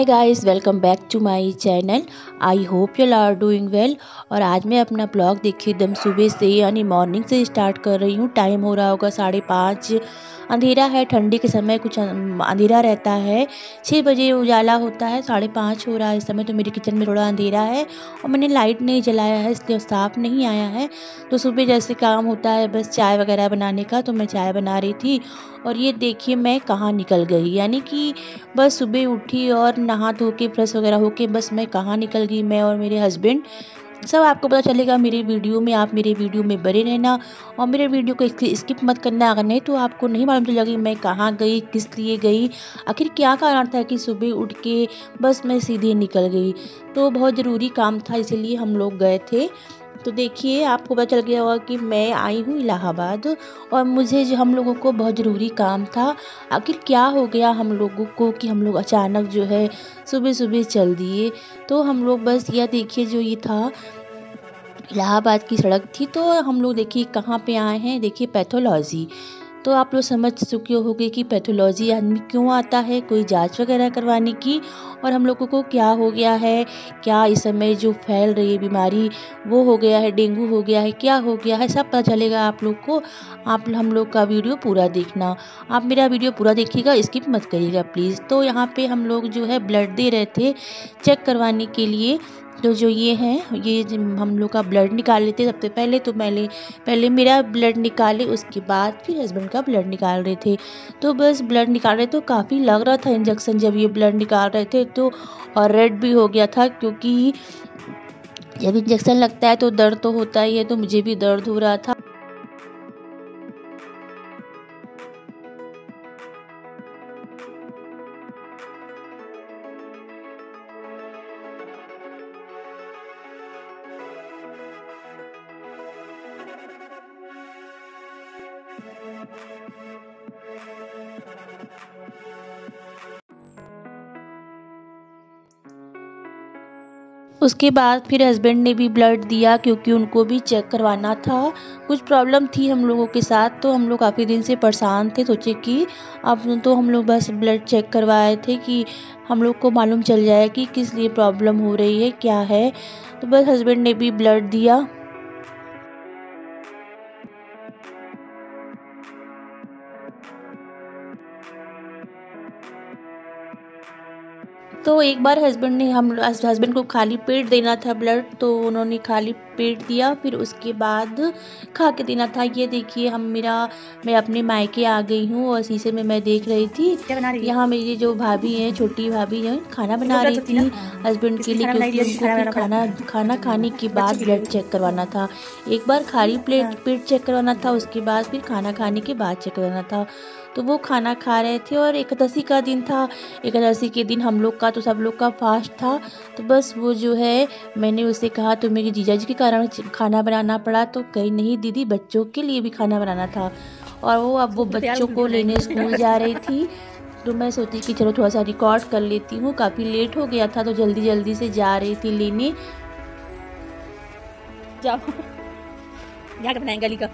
Hi guys, welcome back to my channel. I hope you are doing well. और आज मैं अपना blog देखिए एकदम सुबह से यानी मॉर्निंग से स्टार्ट कर रही हूँ। टाइम हो रहा होगा 5:30। अंधेरा है, ठंडी के समय कुछ अंधेरा रहता है। 6 बजे उजाला होता है, 5:30 हो रहा है इस समय। तो मेरे किचन में थोड़ा अंधेरा है और मैंने लाइट नहीं जलाया है, इसलिए साफ नहीं आया है। तो सुबह जैसे काम होता है बस चाय वगैरह बनाने का, तो मैं चाय बना रही थी। और ये देखिए मैं कहाँ निकल गई, यानी कि बस सुबह उठी और नहा धो के फ्रेश वगैरह होके बस मैं कहाँ निकल गई, मैं और मेरे हस्बैंड। सब आपको पता चलेगा मेरे वीडियो में, आप मेरे वीडियो में बने रहना और मेरे वीडियो को स्किप मत करना। अगर नहीं तो आपको नहीं मालूम चलेगा कि मैं कहाँ गई, किस लिए गई, आखिर क्या कारण था कि सुबह उठ के बस मैं सीधे निकल गई। तो बहुत ज़रूरी काम था, इसीलिए हम लोग गए थे। तो देखिए आपको पता चल गया होगा कि मैं आई हूँ इलाहाबाद और मुझे जो हम लोगों को बहुत ज़रूरी काम था। आखिर क्या हो गया हम लोगों को कि हम लोग अचानक जो है सुबह सुबह चल दिए। तो हम लोग बस यह देखिए जो ये था इलाहाबाद की सड़क थी। तो हम लोग देखिए कहाँ पे आए हैं, देखिए पैथोलॉजी। तो आप लोग समझ चुके होंगे कि पैथोलॉजी आदमी क्यों आता है, कोई जांच वगैरह करवाने की। और हम लोगों को क्या हो गया है, क्या इस समय जो फैल रही है बीमारी वो हो गया है, डेंगू हो गया है, क्या हो गया है, सब पता चलेगा आप लोग को। आप हम लोग का वीडियो पूरा देखना, आप मेरा वीडियो पूरा देखिएगा, स्किप मत करिएगा प्लीज़। तो यहाँ पे हम लोग जो है ब्लड दे रहे थे चेक करवाने के लिए। तो जो ये हैं ये हम लोग का ब्लड निकाल लेते सबसे पहले। तो पहले मेरा ब्लड निकाले, उसके बाद फिर हस्बैंड का ब्लड निकाल रहे थे। तो बस ब्लड निकाल रहे तो काफ़ी लग रहा था इंजेक्शन जब ये ब्लड निकाल रहे थे तो। और रेड भी हो गया था, क्योंकि जब इंजेक्शन लगता है तो दर्द तो होता ही है, तो मुझे भी दर्द हो रहा था। उसके बाद फिर हस्बैंड ने भी ब्लड दिया, क्योंकि उनको भी चेक करवाना था। कुछ प्रॉब्लम थी हम लोगों के साथ, तो हम लोग काफ़ी दिन से परेशान थे। सोचे कि अब तो हम लोग बस ब्लड चेक करवाए थे कि हम लोग को मालूम चल जाए कि किस लिए प्रॉब्लम हो रही है, क्या है। तो बस हस्बैंड ने भी ब्लड दिया। तो एक बार हस्बैंड को खाली पेट देना था ब्लड, तो उन्होंने खाली पेट दिया। फिर उसके बाद खा के देना था। ये देखिए मैं अपने मायके आ गई हूँ और शीशे में मैं देख रही थी। यहाँ मेरी जो भाभी हैं, छोटी भाभी हैं, खाना बना रही थी हस्बैंड के लिए, क्योंकि उनको फिर खाना खाने के बाद ब्लड चेक करवाना था। एक बार खाली पेट चेक करवाना था, उसके बाद फिर खाना खाने के बाद चेक करवाना था। तो वो खाना खा रहे थे और एकादशी का दिन था। एकादशी के दिन हम लोग का तो सब लोग का फास्ट था। तो बस वो जो है मैंने उससे कहा तो मेरे जीजा जी के कारण खाना बनाना पड़ा। तो कहीं नहीं दीदी, बच्चों के लिए भी खाना बनाना था। और वो बच्चों को लेने स्कूल जा रही थी। तो मैं सोची कि चलो थोड़ा सा रिकॉर्ड कर लेती हूँ, काफ़ी लेट हो गया था तो जल्दी जल्दी से जा रही थी लेने। जाओ यहाँ का बनाएंगे गली का।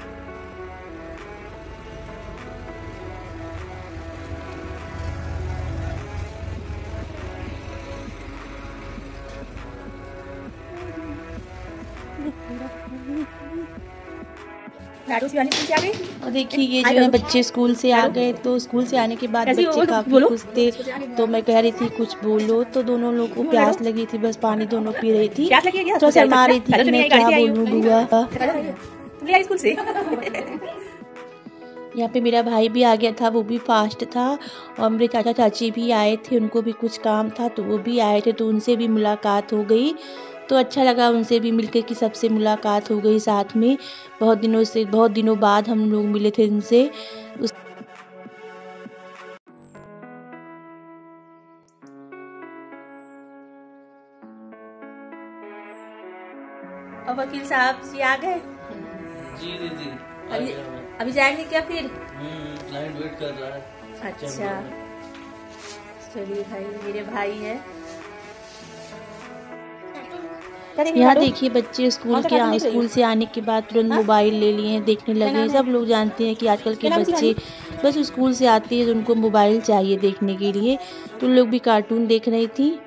और देखिए ये जो है बच्चे स्कूल से आ गए। तो स्कूल से आने के बाद बच्चे काफ़ी खुश थे। तो मैं कह रही थी कुछ बोलो, तो दोनों लोग को प्यास लगी थी, बस पानी दोनों पी रही थी। तो शर्मा रही थी कि मैं क्या बोलूँ बुआ। स्कूल से यहाँ पे मेरा भाई भी आ गया था, वो भी फास्ट था। और मेरे चाचा चाची भी आए थे, उनको भी कुछ काम था तो वो भी आए थे, तो उनसे भी मुलाकात हो गई। तो अच्छा लगा उनसे भी मिलकर कि सबसे मुलाकात हो गई साथ में। बहुत दिनों बाद हम लोग मिले थे उनसे। और वकील साहब जी आ गए? जी दीदी अभी जाएंगे क्या फिर? क्लाइंट वेट कर रहा है। अच्छा चलिए भाई, मेरे भाई है। यहाँ देखिए बच्चे स्कूल से आने के बाद तुरंत मोबाइल ले लिए हैं, देखने लगे हैं। सब लोग जानते हैं कि आजकल के बच्चे बस स्कूल से आते हैं तो उनको मोबाइल चाहिए देखने के लिए। तो लोग भी कार्टून देख रही थी।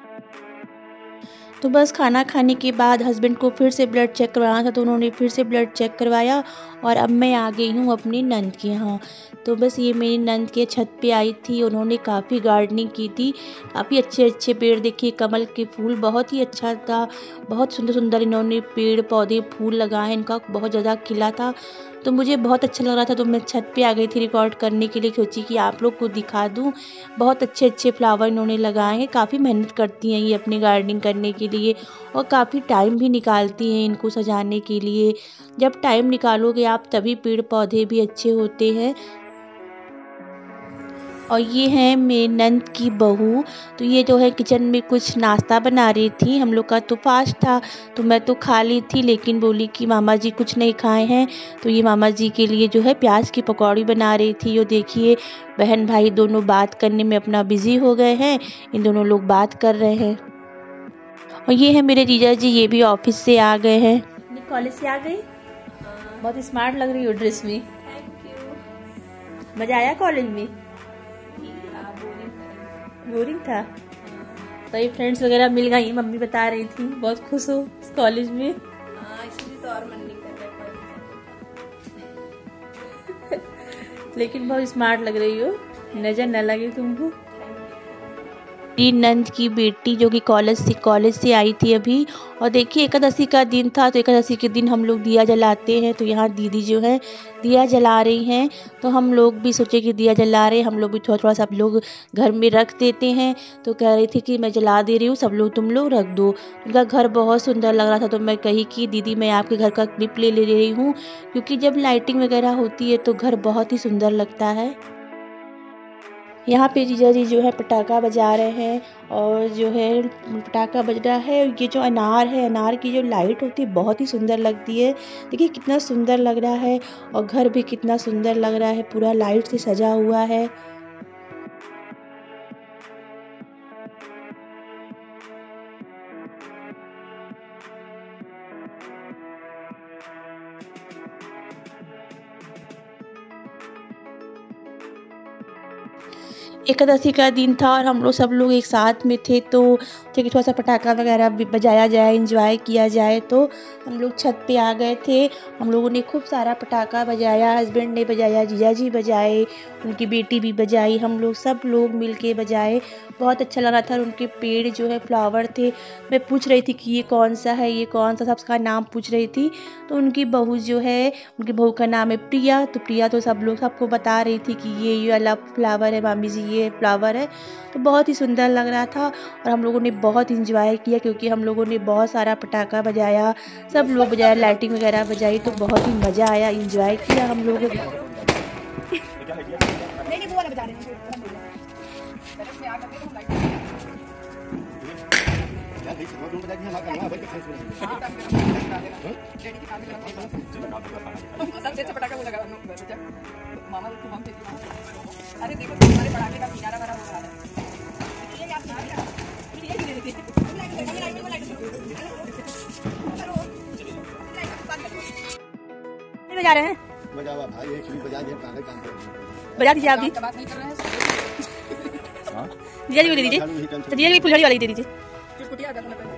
तो बस खाना खाने के बाद हस्बैंड को फिर से ब्लड चेक करवाना था, तो उन्होंने फिर से ब्लड चेक करवाया और अब मैं आ गई हूँ अपनी नंद के यहाँ। तो बस ये मेरी नंद के छत पे आई थी, उन्होंने काफ़ी गार्डनिंग की थी, काफ़ी अच्छे अच्छे पेड़ देखिए, कमल के फूल बहुत ही अच्छा था, बहुत सुंदर सुंदर इन्होंने पेड़ पौधे फूल लगाए, इनका बहुत ज़्यादा खिला था। तो मुझे बहुत अच्छा लग रहा था, तो मैं छत पे आ गई थी रिकॉर्ड करने के लिए, सोची कि आप लोग को दिखा दूँ। बहुत अच्छे अच्छे फ्लावर इन्होंने लगाए हैं, काफ़ी मेहनत करती हैं ये अपनी गार्डनिंग करने के लिए और काफ़ी टाइम भी निकालती हैं इनको सजाने के लिए। जब टाइम निकालोगे आप तभी पेड़ पौधे भी अच्छे होते हैं। और ये है मेरी नंद की बहू। तो ये जो है किचन में कुछ नाश्ता बना रही थी, हम लोग का तो फास्ट था तो मैं तो खा ली थी, लेकिन बोली कि मामा जी कुछ नहीं खाए हैं, तो ये मामा जी के लिए जो है प्याज की पकौड़ी बना रही थी। ये देखिए बहन भाई दोनों बात करने में अपना बिजी हो गए हैं, इन दोनों लोग बात कर रहे हैं। और ये है मेरे जीजा जी, ये भी ऑफिस से आ गए हैं। कॉलेज से आ गई, बहुत स्मार्ट लग रही हो ड्रेस में। Thank you. मजा आया कॉलेज में? बोरिंग था। तो ये फ्रेंड्स वगैरह मिल गई, मम्मी बता रही थी बहुत खुश हो इस कॉलेज में। हाँ, इसलिए तो और मन नहीं कर रहा। लेकिन बहुत स्मार्ट लग रही हो, नजर न लगे तुमको। मेरी नंद की बेटी जो कि कॉलेज से आई थी अभी। और देखिए एकादशी का दिन था, तो एकादशी के दिन हम लोग दिया जलाते हैं, तो यहाँ दीदी जो है दिया जला रही हैं। तो हम लोग भी सोचे कि दिया जला रहे, हम लोग भी थोड़ा थोड़ा सब लोग घर में रख देते हैं। तो कह रही थी कि मैं जला दे रही हूँ, सब लोग तुम लोग रख दो। उनका घर बहुत सुंदर लग रहा था, तो मैं कही कि दीदी मैं आपके घर का क्लिप ले रही हूँ, क्योंकि जब लाइटिंग वगैरह होती है तो घर बहुत ही सुंदर लगता है। यहाँ पे जीजा जी जो है पटाखा बजा रहे हैं, और जो है पटाखा बज रहा है। ये जो अनार है, अनार की जो लाइट होती है बहुत ही सुंदर लगती है। देखिए कितना सुंदर लग रहा है, और घर भी कितना सुंदर लग रहा है, पूरा लाइट से सजा हुआ है। एकादशी का दिन था और हम लोग सब लोग एक साथ में थे, तो कि थोड़ा सा पटाखा वगैरह भी बजाया जाए, एंजॉय किया जाए। तो हम लोग छत पे आ गए थे, हम लोगों ने खूब सारा पटाखा बजाया, हस्बैंड ने बजाया, जीजा जी बजाए, उनकी बेटी भी बजाई, हम लोग सब लोग मिल के बजाए। बहुत अच्छा लगा था। उनके पेड़ जो है फ्लावर थे, मैं पूछ रही थी कि ये कौन सा है, ये कौन सा, सबका नाम पूछ रही थी। तो उनकी बहू जो है, उनकी बहू का नाम है प्रिया, तो प्रिया तो सबको बता रही थी कि ये वाला फ्लावर है मामी जी, ये फ्लावर है। तो बहुत ही सुंदर लग रहा था और हम लोगों ने बहुत इंजॉय किया, क्योंकि हम लोगों ने बहुत सारा पटाखा बजाया, सब लोग बजाया, लाइटिंग वगैरह बजाई, तो बहुत ही मज़ा आया, इंजॉय किया हम लोगों ने। अरे देखो तुम्हारे पटाखे का किनारा भरा हो रहा है। बजा रहे हैं, बजावा भाई, एक भी बजा दिया, काम कर बजा दीजिए आप भी। बात नहीं कर रहे हैं, जीजा जी को दे दीजिए, तो जीजा जी फुलझड़ी वाली दे दीजिए। चुटपुटिया कर लो।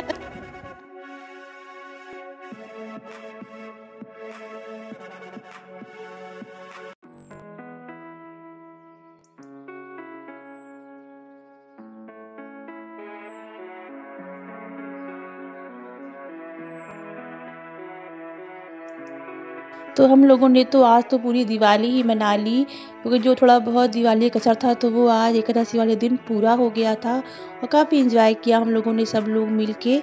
तो हम लोगों ने तो आज तो पूरी दिवाली ही मना ली, क्योंकि जो थोड़ा बहुत दिवाली का कसर था तो वो आज एकादशी वाले दिन पूरा हो गया था, और काफ़ी एंजॉय किया हम लोगों ने सब लोग मिल के।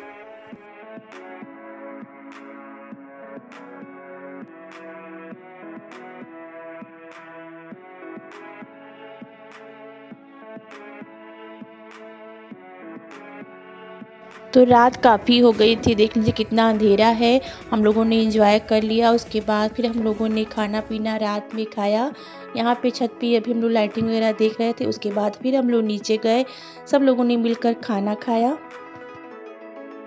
तो रात काफ़ी हो गई थी, देख लीजिए कितना अंधेरा है। हम लोगों ने एंजॉय कर लिया, उसके बाद फिर हम लोगों ने खाना पीना रात में खाया। यहाँ पे छत पे अभी हम लोग लाइटिंग वगैरह देख रहे थे, उसके बाद फिर हम लोग नीचे गए, सब लोगों ने मिलकर खाना खाया।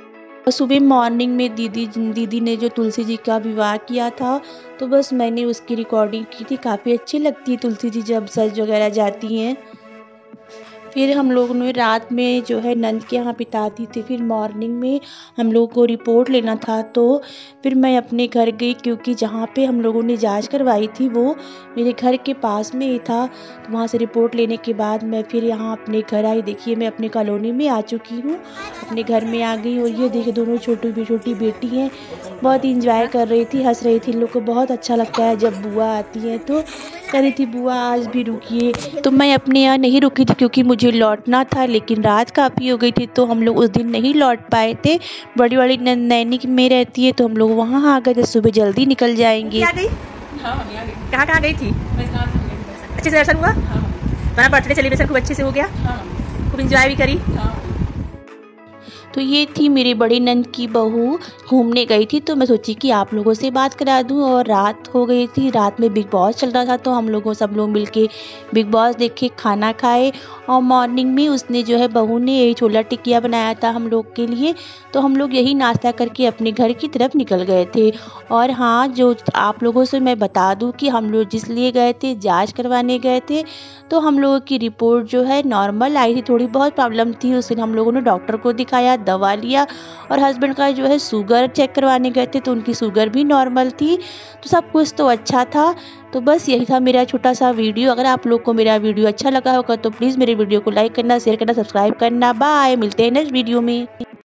और सुबह मॉर्निंग में दीदी ने जो तुलसी जी का विवाह किया था, तो बस मैंने उसकी रिकॉर्डिंग की थी। काफ़ी अच्छी लगती है तुलसी जी जब सज वगैरह जाती हैं। फिर हम लोगों ने रात में जो है नंद के यहाँ बिता दी थी। फिर मॉर्निंग में हम लोग को रिपोर्ट लेना था, तो फिर मैं अपने घर गई, क्योंकि जहाँ पे हम लोगों ने जांच करवाई थी वो मेरे घर के पास में ही था। तो वहाँ से रिपोर्ट लेने के बाद मैं फिर यहाँ अपने घर आई। देखिए मैं अपने कॉलोनी में आ चुकी हूँ, अपने घर में आ गई। और ये देखिए दोनों छोटी बेटी हैं, बहुत इंजॉय कर रही थी, हंस रही थी। इन लोग को बहुत अच्छा लगता है जब बुआ आती हैं। तो कह रही थी बुआ आज भी रुकिए। तो मैं अपने यहाँ नहीं रुकी थी क्योंकि मुझे लौटना था, लेकिन रात काफ़ी हो गई थी तो हम लोग उस दिन नहीं लौट पाए थे। बड़ी वाली नैनी में रहती है तो हम लोग वहाँ आ गए थे, सुबह जल्दी निकल जाएंगे। कहाँ गई थी? अच्छे से दर्शन हुआ? तुम्हारा बर्थडे सेलिब्रेशन खूब अच्छे से हो गया? खूब इंजॉय भी करी? तो ये थी मेरी बड़ी नंद की बहू, घूमने गई थी। तो मैं सोची कि आप लोगों से बात करा दूं। और रात हो गई थी, रात में बिग बॉस चल रहा था, तो हम लोगों सब लोग मिलके बिग बॉस देखे, खाना खाए। और मॉर्निंग में उसने जो है बहू ने यही छोला टिकिया बनाया था हम लोग के लिए, तो हम लोग यही नाश्ता करके अपने घर की तरफ निकल गए थे। और हाँ, जो आप लोगों से मैं बता दूं कि हम लोग जिस लिए गए थे, जांच करवाने गए थे, तो हम लोगों की रिपोर्ट जो है नॉर्मल आई थी। थोड़ी बहुत प्रॉब्लम थी, उस दिन हम लोगों ने डॉक्टर को दिखाया, दवा लिया। और हस्बैंड का जो है शुगर चेक करवाने गए थे, तो उनकी शुगर भी नॉर्मल थी। तो सब कुछ तो अच्छा था। तो बस यही था मेरा छोटा सा वीडियो। अगर आप लोग को मेरा वीडियो अच्छा लगा होगा तो प्लीज़ मेरे वीडियो को लाइक करना, शेयर करना, सब्सक्राइब करना। बाय, मिलते हैं नेक्स्ट वीडियो में।